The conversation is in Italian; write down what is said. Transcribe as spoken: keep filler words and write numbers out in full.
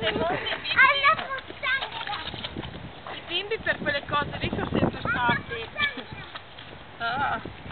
Alla pozzanghera! I bimbi per quelle cose lì sono sempre stati. Ah.